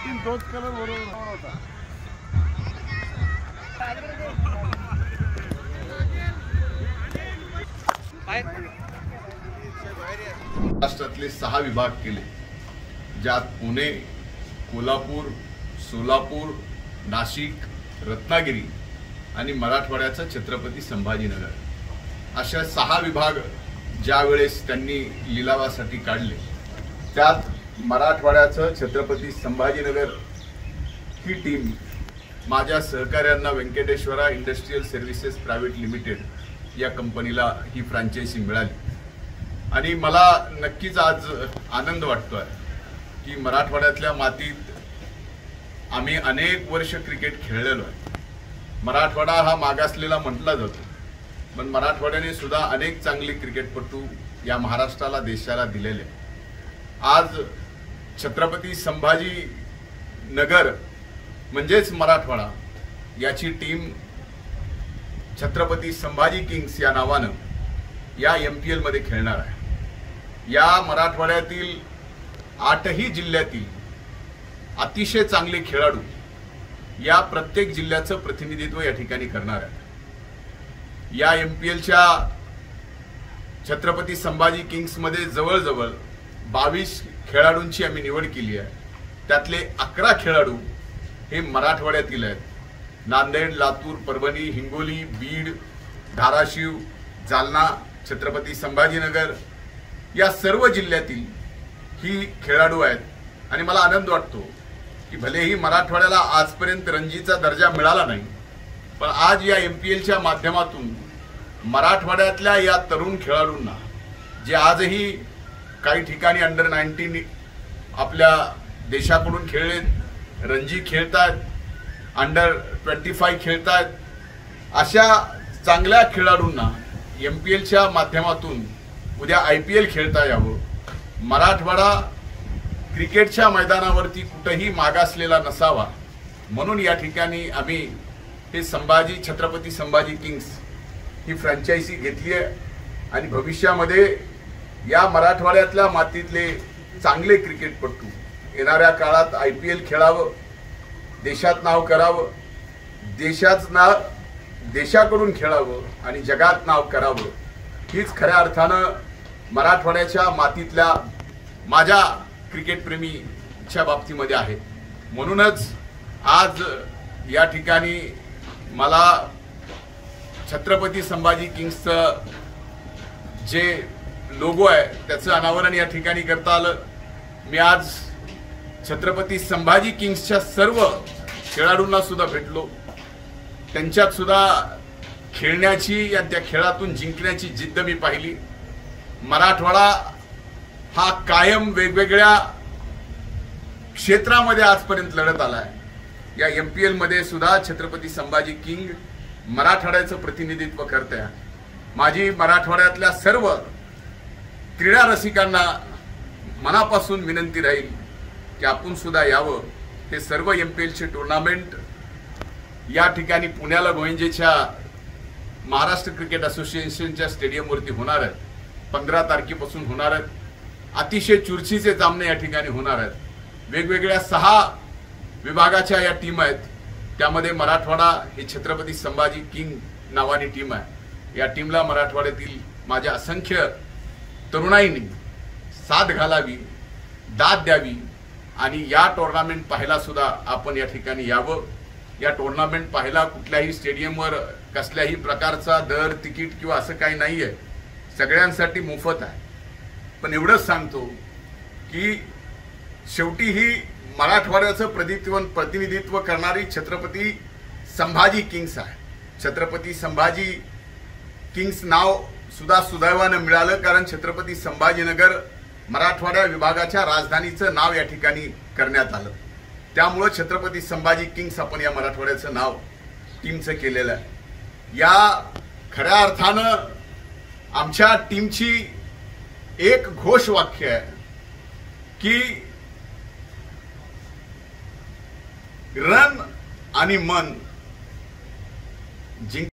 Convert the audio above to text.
आणखीन तोच कलर बरोबर होता. महाराष्ट्रातले 6 विभाग केले, ज्यात पुणे, कोल्हापूर, सोलापूर, नाशिक, रत्नागिरी आणि मराठवाड्याचा छत्रपती संभाजीनगर अशा 6 विभाग ज्या वेळेस त्यांनी लिलावासाठी काढले, त्यात मराठवाड्याचं छत्रपती संभाजीनगर ही टीम माझ्या सहकार्यांना Venkateshwara industrial services private limited या कंपनीला ही फ्रँचायझी मिळाली. आणि मला नक्कीच आज आनंद वाटतोय की मराठवाड्यातल्या मातीत आम्ही अनेक वर्ष क्रिकेट खेळलेलो आहे. मराठवाडा हा मागासलेला म्हटला जातो, पण मराठवाड्याने सुद्धा अनेक चांगले क्रिकेटपटू या महाराष्ट्राला, देशाला दिलेले. आज छत्रपती संभाजी नगर म्हणजेच मराठवाडा याची टीम छत्रपती संभाजी किंग्स या नावानं या MPL मध्ये खेळणार आहे. या मराठवाड्यातील 8ही जिल्ह्यातील अतिशय चांगले खेळाडू या प्रत्येक जिल्ह्याचं प्रतिनिधित्व या ठिकाणी करणार आहे. या MPLच्या छत्रपती संभाजी किंग्स मध्ये जवळजवळ 22 खेळाडूंची आम्ही निवड केली आहे. त्यातले 11 खेळाडू हे मराठवाड्यातील आहेत. नांदेड, लातूर, परभणी, हिंगोली, बीड, धाराशिव, जालना, छत्रपती संभाजीनगर या सर्व जिल्ह्यातील ही खेळाडू आहेत. आणि मला आनंद वाटतो की भलेही मराठवाड्याला आजपर्यंत रणजीचा दर्जा मिळाला नाही, पण आज या MPLच्या माध्यमातून मराठवाड्यातल्या या तरुण खेळाडूंना, जे आजही काही ठिकाणी अंडर-19 आपल्या देशाकडून खेळले, रणजी खेळतात, अंडर-25 खेळतात, अशा चांगल्या खेळाडूंना MPLच्या माध्यमातून उद्या IPL खेळता यावं. मराठवाडा क्रिकेटच्या मैदानावरती कुठेही मागासलेला नसावा म्हणून या ठिकाणी आम्ही हे छत्रपती संभाजी किंग्स ही फ्रँचायझी घेतली आहे. आणि भविष्यामध्ये या मराठवाड्यातल्या मातीतले चांगले क्रिकेटपटू येणाऱ्या काळात IPL खेळावं, देशात नाव करावं, देशाकडून खेळावं आणि जगात नाव करावं, हीच खऱ्या अर्थानं मराठवाड्याच्या मातीतल्या माझ्या क्रिकेटप्रेमीच्या बाबतीमध्ये आहे. म्हणूनच आज या ठिकाणी मला छत्रपती संभाजी किंग्सचं जे लोगो आहे त्याचं अनावरण या ठिकाणी करता आलं. मी आज छत्रपती संभाजी किंग्सच्या सर्व खेळाडूंना सुद्धा भेटलो. त्यांच्यात सुद्धा खेळण्याची आणि त्या खेळातून जिंकण्याची जिद्द मी पाहिली. मराठवाडा हा कायम वेगवेगळ्या क्षेत्रामध्ये आजपर्यंत लढत आलाय. या MPL मध्ये सुद्धा छत्रपती संभाजी किंग मराठवाड्याचं प्रतिनिधित्व करते. माझी मराठवाड्यातल्या सर्व क्रीडा रसिकांना मनापासून विनंती राहील की आपण सुद्धा यावं. हे सर्व MPLचे टुर्नामेंट या ठिकाणी पुण्याला गोविंजेच्या महाराष्ट्र क्रिकेट असोसिएशनच्या स्टेडियमवरती होणार आहेत. 15 तारखेपासून होणार आहेत. अतिशय चुरशीचे सामने या ठिकाणी होणार आहेत. वेगवेगळ्या 6 विभागाच्या या टीम आहेत. त्यामध्ये मराठवाडा ही छत्रपती संभाजी किंग नावानी टीम आहे. या टीमला मराठवाड्यातील माझ्या असंख्य तरुणाईंनी साथ घालावी, दाद द्यावी आणि या टुर्नामेंट पाहायला सुद्धा आपण या ठिकाणी यावं. या टुर्नामेंट पाहायला कुठल्याही स्टेडियमवर कसल्याही प्रकारचा दर, तिकीट किंवा असं काही नाहीये. सगळ्यांसाठी मोफत आहे. पण एवढंच सांगतो की शेवटी ही मराठवाड्याचं प्रतिनिधित्व करणारी छत्रपती संभाजी किंग्स आहे. छत्रपती संभाजी किंग्स नाव सुद्धा सुदैवानं मिळालं, कारण छत्रपती संभाजीनगर मराठवाडा विभागाच्या राजधानीचं नाव या ठिकाणी करण्यात आलं. त्यामुळे छत्रपती संभाजी किंग्स आपण या मराठवाड्याचं नाव टीमचं केलेलं आहे. या खऱ्या अर्थानं आमच्या टीमची एक घोषवाक्य आहे की रन आणि मन जिंक